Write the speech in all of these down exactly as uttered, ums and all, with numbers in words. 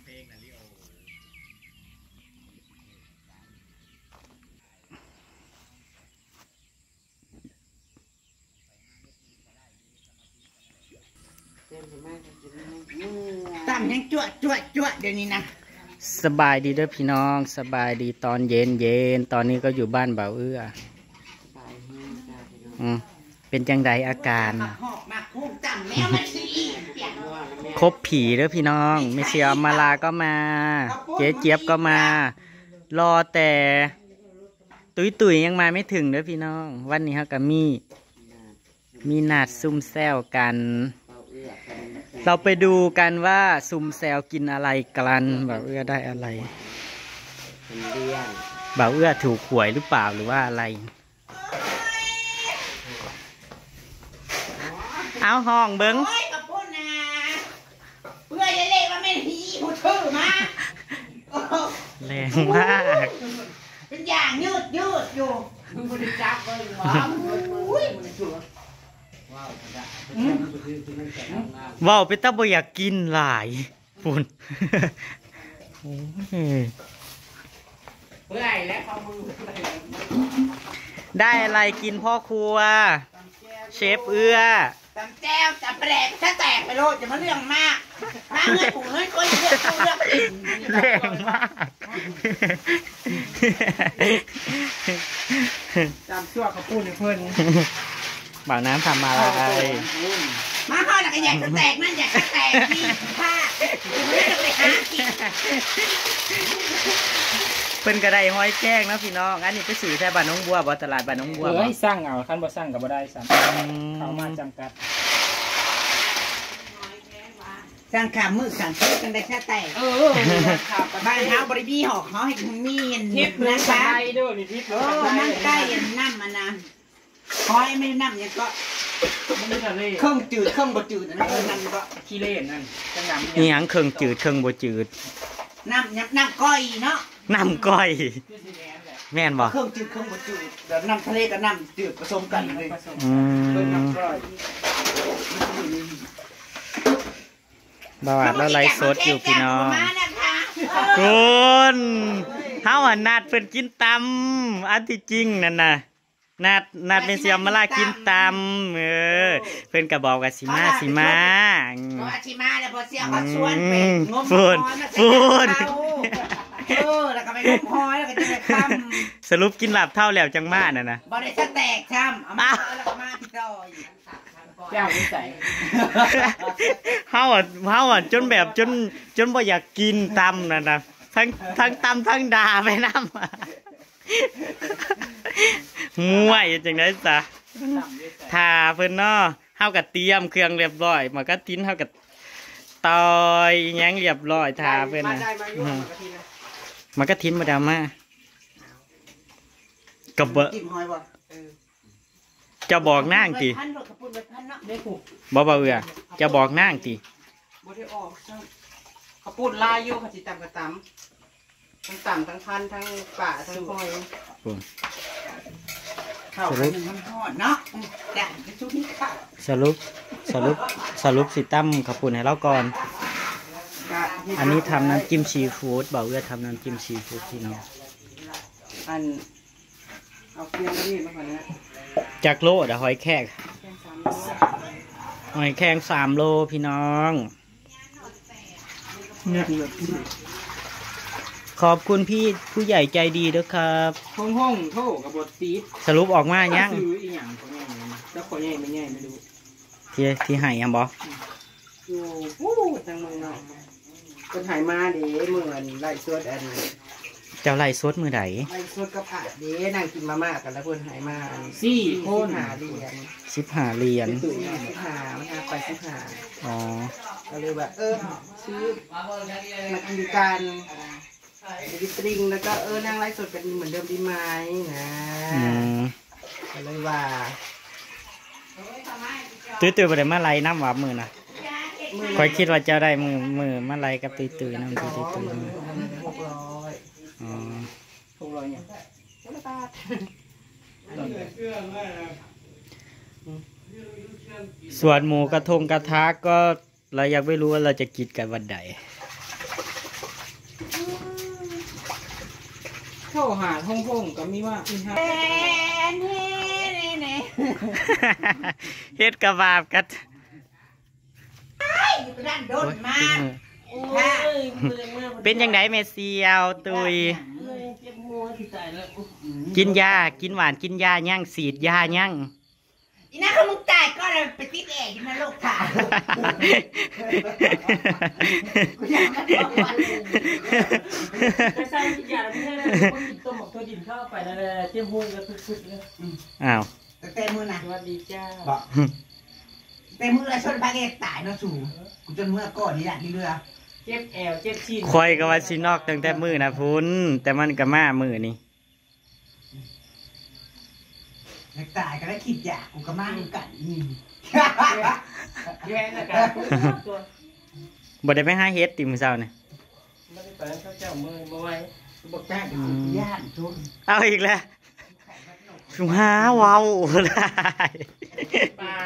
ตามยังจวดจวดจวดเดี๋ยวนี้นะสบายดีเด้อพี่น้องสบายดีตอนเย็นเย็นตอนนี้ก็อยู่บ้านเบาเอื้ออืมเป็นจังใดอาการครบผีเด้อพี่น้องไม่เชียร์มาลาก็มาเจ๊เจี๊ยบก็มารอแต่ตุยตุยยังมาไม่ถึงเด้อพี่น้องวันนี้ฮะกับมีมีนัดซุ่มแซวกันเราไปดูกันว่าซุ่มแซวกินอะไรกันบ่าวเอื้อได้อะไรบ่าวเอื้อถูกหวยหรือเปล่าหรือว่าอะไรเอาห้องเบิ้งโอ้ยกับพูดนะเพื่อจะเล่ว่าไม่ทีพูดชื่อมาแรงมากเป็นอย่างยืดยืดอยู่มึงได้จับเลยหรออุ้ยว้าวไปตาบ่อยากกินหลายปุ่นเพื่อและข้อมือได้อะไรกินพ่อครัวเชฟเอื้อจำแจ้วจำแปลกถ้าแตกไปโลดจะมาเรื่องมากมาเงินปู่เงินก้นเรื่องเรื่องกินแรงมากจำชั่วเขาพูดในเพื่อนบ่าวน้ำทำอะไรมาพ่อหนักใหญ่จะแตกนั่นอยากจะแตกพี่ผ้าไม่ต้องไปหาเป็นกระไดห้อยแจ้งนะพี่น้องอันนี้ไปสื่อแค่บ้านน้องบัวบ่ตลาดบ้านน้องบัวเฮ้ยสร้างเอาขั้นบ่สร้างกับบ่ได้สามเขามาจำกัดสร้างขามือสั่งซื้อกันได้แค่แตกเออบ้านเท้าบริบีหอกเขาให้มีเงินทิพย์นะคะด้วยมีทิพย์เออนั่งใกล้ยันน้ำมานะคอยไม่น้ำยังก็เครื่องจืดเครื่องบดจืดนะเออนั่นก็ขี้เล่นนั่นจะน้ำนี่ยังเครื่องจืดเครื่องบดจืดน้ำน้ำน้ำก้อยเนาะน้ำก้อยแม่นบ่เครื่องจืดเครื่องบดจืดเดี๋ยวน้ำทะเลกับน้ำจืดผสมกันเลยอืมบาวาดแล้วไลฟ์สดอยู่พี่น้องคุณเฮาอ่ะนัดเพิ่นกินตำอันที่จริงนั่นน่ะนัดนัดเป็นเสียมมาลากินตำเออเพื่อนกระบอกกับสิมาสิมาสิมาแล้วพอเสียเขาชวนไปงมฟูนฟูนเออแล้วก็ไปงมหอยแล้วก็จะไปทำสรุปกินหลับเท่าแล้วจังมาน่ะนะบ่ได้จะแตกช้ำเอามาแล้วก็มาที่ดอยแก้วนิสัยเฮาอ่ะเฮาอ่ะจนแบบจนจนบ่อยากกินตำน่ะนะทั้งทั้งตำทั้งด่าไปน้ำมวยจังได้ซะทาเพิ่นเนาะเฮาก็เตรียมเครื่องเรียบร้อยมันก็ทิ้นเฮาก็ตอยแย้งเรียบร้อยทาเพิ่นน่ะมันก็ทิ้นมาดามากับเบอจะบอกนางติบ่บ่เอื้อจะบอกนางติบ่ได้ออกเขาพูดลายอยู่เขาสิตำกระตำทั้งต่ำทั้งพันทั้งป่าทั้งคอยเข้าไปหนึ่งมันทอดเนาะแต่ชุดนี้เข้าสรุปสรุปสรุปสิตั้มขับปุ่นให้เราก่อนอันนี้ทำน้ำจิ้มซีฟู้ดบ่าวเอื้อทำน้ำจิ้มซีฟู้ดพี่น้องอันเอาเกลือมาดีมาก่อนนะจากโลดอะหอยแครงหอยแครงสามโลพี่น้องขอบคุณพี่ผู้ใหญ่ใจดีด้วยครับห้องห้องโถกับบทซีดสรุปออกมายังซื้ออีหยังเขาแง่แล้วเขาแง่ไม่แง่ไม่รู้ที่ที่หายยังบออยู่วู้จังมือเนาะคนหายมาเด้เหมือนไล่สดอันเจ้าไล่สดมือไหนไล่สดกับอาเด้นั่งกินมาม่ากันแล้วคนหายมาสี่คนหาเหรียญสิบหาเหรียญสิบหามันหาไปสิบหาอ๋อก็เลยแบบเออซื้อมากินกันดิสตริงแล้วก็เออนั่งไลฟ์สดกันเหมือนเดิมดีไหมนะก็เลยว่าตื้อตื้อไปเลยมาไล่น้ำหวานมือนะคอยคิดว่าจะได้มือมือมาไล่กับตื้อตื้อน้ำตื้อตื้อตื้อหกร้อยอ๋อหกร้อยเนี่ยส่วนหมูกระทงกระทะก็เรายังไม่รู้ว่าเราจะกินกันวันใดเข้าหาห้องห้องก็มีว่ามีฮะเฮ็ดกระบาบกันด้านโดนมากเป็นยังไงเมเซียวตุยกินยากินหวานกินยาย่างสีดยาย่างอีน่าเขามึงตายก็เลยไปติดแอร์อยู่ในโลกค่ะกูอยากมาบอกวันเลยไม่ใช่ที่ยาไม่ใช่เลยคนกินต้มหมกตัวดินเข้าไปนั่นแหละเจียมหูก็ทุกๆเลยอ้าวแต่มือน่ะสวัสดีจ้าบอกแต่มือละชนพาเกตายเนาะสู่กูจนเมื่อก่อนนี่แหละที่เรือเจ็บแอวเจ็บชีนคอยก็ว่าสินอกตั้งแต่มือนะพุ้นแต่มันก็มามือนี่อยากตายก็ได้คิดอยากกูก็มาดูกันนี่แย่นะครับตัวบ่ได้ไปหาเฮ็ดติมื้อเช้านี่ไม่ได้ไปเขาเจ้ามือมาไว้บอกจ้างกูย่านชนเอาอีกแล้วสุหาเว้าได้ปลา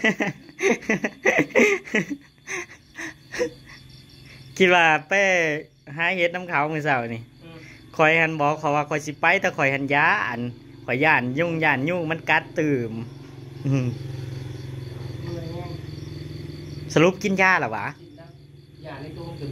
คิดว่าไปหาเฮ็ดน้ำเขามื้อเช้านี่คอยหันบอกเขาว่าคอยสิไปแต่คอยหันย้านข่อยย่านยุ่งย่านยุ่งมันกัดตื่มอืมสรุปกินยาหรอวะอย่าในตัวถึง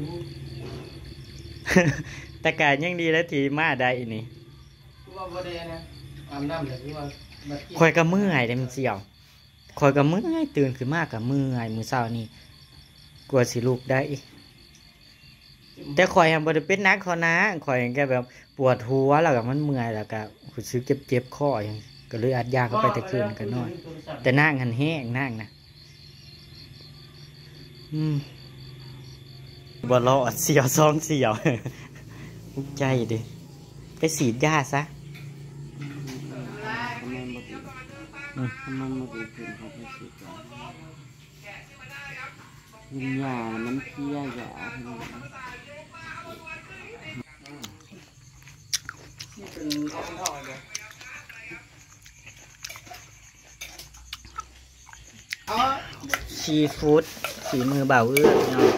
แต่การยังดีแล้วทีมาได้นี่ว่าบ่ได้นะอาบน้ำแต่ที่ว่าข่อยก็เมื่อยเด้มันเสียวข่อยก็เมื่อยตื่นขึ้นมากกับเมื่อยมื้อเช้านี่กลัวสิลุกได้ แต่ข่อยยังบ่ได้เป็นนักเขานะข่อยแค่แบบปวดหัวแล้วก็มันเมื่อยแล้วก็รู้สึกเจ็บๆคออย่างก็เลยอัดยาเข้าไปแต่คืนกันน้อยแต่นั่งหันแห้งนั่งนะอืมบ่รอดเสียวซองเสียวใจดิไปสีดยาซะอืมมันมาดูเป็นเขาไปสิวิญญาณมันเพี้ยยาทั้งนั้นนี่เป็นท่องท่องเลยซีฟู้ดสีมือเบาเอื้อเนาะ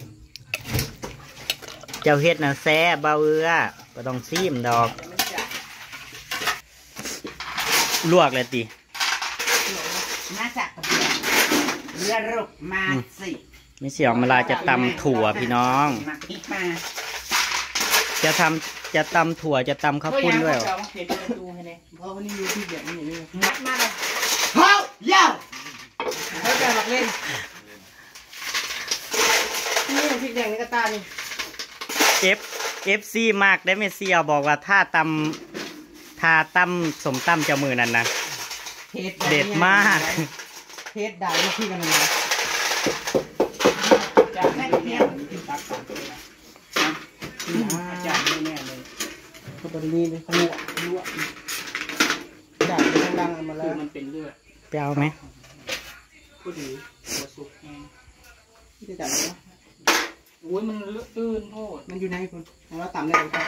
เจ้าเฮ็ดน่ะแซ่บเบาเอื้อก็ต้องซีมดอกลวกเลยติน่าจะกระเบียดเรือรุกมาสิไม่เสียวเวลาจะตำถั่วพี่น้องมาพริกมาจะทำจะตำถั่วจะตำข้าวปุ้นด้วยเหรอเห็นประตูให้เนี่ยเพราะวันนี้อยู่ที่เดียวนี่นี่นัดมาเลยเฮ้ยยาวเขาจะหลักเล่นนี่พริกแดงนี่ก็ตานี่เอฟเอฟซีมากได้เมเซียวบอกว่าถ้าตำถ้าตำสมตำเจ้ามือนั่นนะเด็ดมากเทสได้มาพี่กันเลยจากแม่เพียงตักตักเลยนะจากนี่แน่เลยเขาบริเวณเลยเขาลวกลวกจากดังๆมาแล้วมันเป็นเลือดไปเอาไหมผู้ดีหัวสุกแห้งที่จะจับเนาะโอ้ยมันเลือดตื้นโทษมันอยู่ในคุณเราต่ำเลยครับ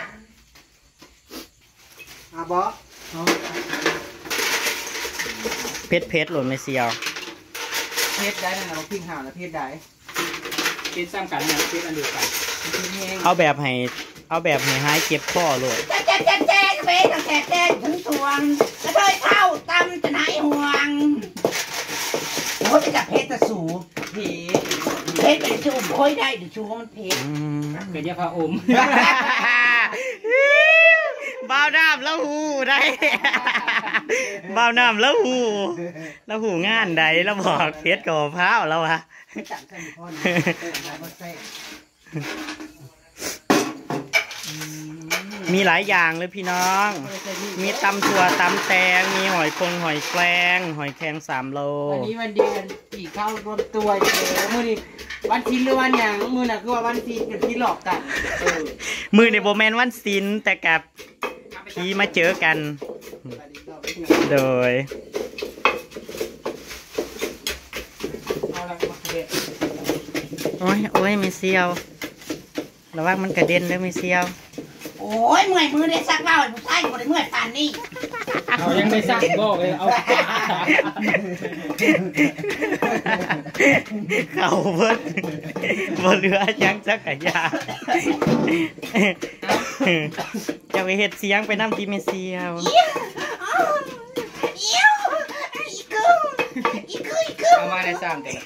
อาบอสเพชรเพชรหล่นเมเซียวเพชรได้นะเราพิงห่าวนะเพชรได้เพชรสร้างกันนะเพชรอันเดียวกันเพชรแห้งเอาแบบให้เอาแบบให้หายเจ็บคอเลยแจ๊แจ๊แจ๊แจ๊เว้ยตั้งแต่แจ๊ถึงทวงกระเทยเท่าตำจะไหนห่วงโอ้จะจับเพชรจะสูเพชรเพชรเป็นชูค่อยได้เดี๋ยวชูมันเพชรเกิดยาพาอมบ่าวน้ำแล้วหูได้บ่าวน้ำแล้วหูแล้วหูงานใดแล้วบอกเพชรกับพร้าวแล้ววะไม่จับกันพ่อนะเขาเซ่มีหลายอย่างเลยพี่น้อง มีตำถั่วตำแตงมีหอยคงหอยแครงหอยแครงสามโลวันนี้วันเดียวตีเข้ารวมตัวเจอมือนี่วันทินหรือวันอย่างมือน่ะคือว่าวันทินกับที่หลอกกันเออมือในโบแมนวันศิลแต่กับพี่มาเจอกัน โดยเอาละมาเด็ดโอ้ยโอ้ยไม่เซียวระวังมันกระเด็นเลยไม่เซียวโอ้โอ้ยเมื่อยมือได้ซักเบ้าผู้ชายคนได้เมื่อยปานนี่เอายังได้ซักบอกเลยเอาเขาเพิ่นบ่เหลือยังจักรยานจะไปเฮ็ดเสียงไปน้ำที่เมเซียวเอี้ยวอีกึ่งอีกึ่งอีกึ่งเอามาในซ้ำแต่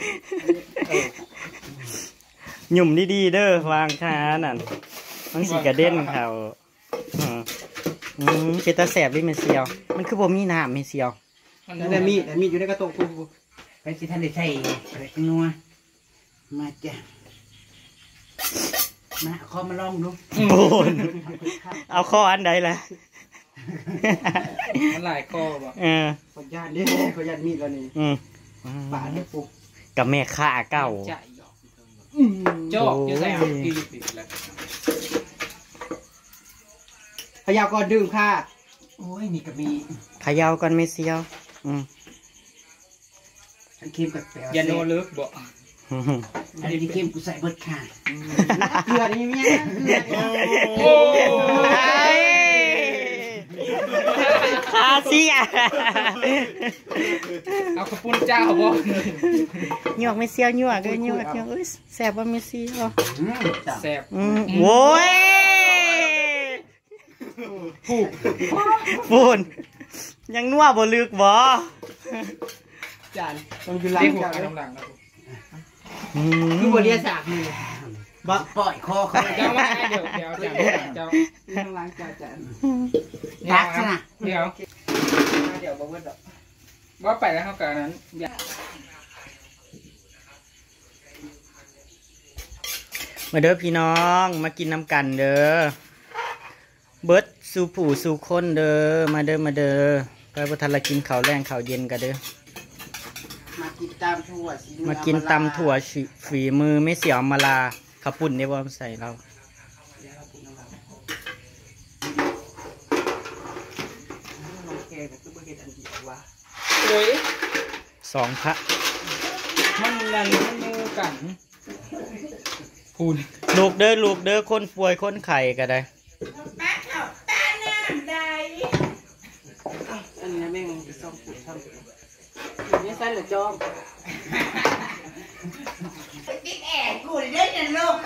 หยุ่มดีๆเด้อวางขานั่นมันสีกระเด็นเขาอืมอืมเป็นตาแสบดิเมเซียวมันคือบ่มีน้ำเมเซียวแต่มีแต่มีอยู่ในกระโตกกูไปสิท่านได้ใช่อะไรนัวมาจ้ะมาขอมาลองดูโบนเอาข้ออันใดล่ะมันหลายข้อบ่เออขอญาตดิขอญาตมีดแล้วนี่อืมป่าเนี่ยปุ๊บกับแม่ข้าเก่าจอกอยู่ใส่ปีปิดแล้วพยาวก่อนดื่มค่ะโอ้ยนี่ก็มีพยาวก่อนเมเซียวอืมอันเค็มกับแปลยาโนลึกบ่อันนี้เค็มกูใส่เบิดค่ะเกลือนี่มีโอ้ยคาเซียเอาขปุ่นเจ้าบ่หยวกเมเซียวหยวกเลยหยวกหยวกเอ้ยแสบว่าเมเซียวแสบโว้ยฟูนยังนัวบ่ลึกบ่จานต้องอยู่หลังจานต้องหลังนะคือบริษัทนี่บ่ปล่อยคอเขาเจ้ามาเดี๋ยวเดี๋ยวเดี๋ยวเจ้าต้องล้างจานจานรักซะนะเดี๋ยวเดี๋ยวบ่เบิดดอกว่าไปแล้วครับการนั้นมาเด้อพี่น้องมากินน้ำกันเด้อเบิร์ดสู่ผู้สู่คนเด้อมาเด้อมาเด้อไปประทานละกินข้าวแรงข้าวเย็นกันเด้อมากินตำถั่วมากินตำถั่วฝีมือไม่เสียวมาลาขับปุ่นได้บ่ใส่เราสองพระมันนั่นมันมูกันพูนลูกเด้อลูกเด้อคนป่วยคนไข้ก็ได้อันนี้แม่งซ่อมปุ๋ยทำนี่ใส่หรือจอมติ๊กแอบกูเลยนะลูก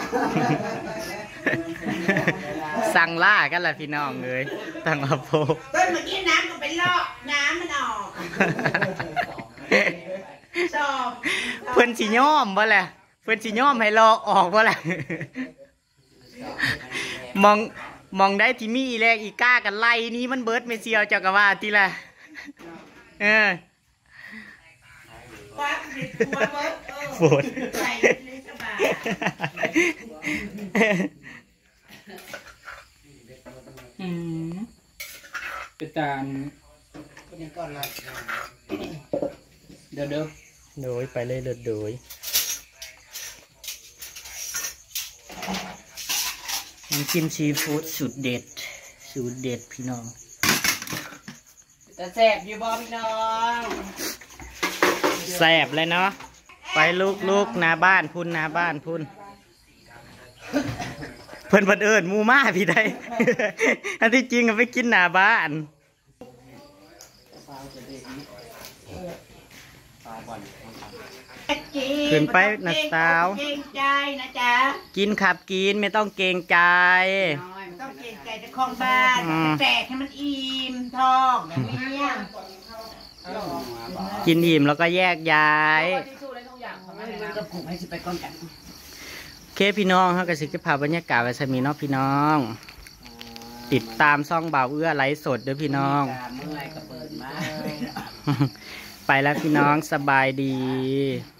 สั่งล่ากันแหละพี่น้องเลยตั้งอาโปต้นเมื่อกี้น้ำก็ไปลอกน้ำมันออกชอบเพื่อนสีย่อมบ่แหละเพื่อนสีย่อมให้ลอกออกบ่แหละมองมองได้ที่มีอีแรกอีก้ากันไล่นี้มันเบิร์ดเมเซียวเจ้ากะว่าทีละเออฝนอืมเป็นจานเดี๋ยวเดี๋ยวโดยไปเลยเดือดโดยน้ำจิ้มซีฟู้ดสูตรเด็ดสูตรเด็ดพี่น้องจะแซ่บอยู่บ่พี่น้องแซ่บเลยเนาะไปลูกลูกหน้าบ้านพุ่นหน้าบ้านพุ่นเพิ่นเพิ่นเอิญมูม่าพี่ได้อันที่จริงก็ไปกินหน้าบ้านขึ้นไปนะสาวเกรงใจนะจ๊ะกินขับกินไม่ต้องเกรงใจไม่ต้องเกรงใจจะคล้องบ้านแตกให้มันอิ่มท้องอย่างนี้กินอิ่มแล้วก็แยกย้ายเคพี่น้องเขากระสิกภาพบรรยากาศไว้สมีเนาะพี่น้องติดตามซ่องบ่าวเอื้อไลฟ์สดด้วยพี่น้องไปแล้วพี่น้องสบายดี